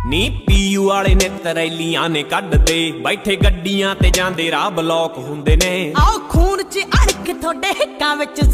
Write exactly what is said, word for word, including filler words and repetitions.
नी PU वाले ने तरैलियां ने कड्डदे बैठे गड्डियां ते जांदे राह ब्लॉक हुंदे ने। आओ खून च अड़क थोड़े हिक्कां विच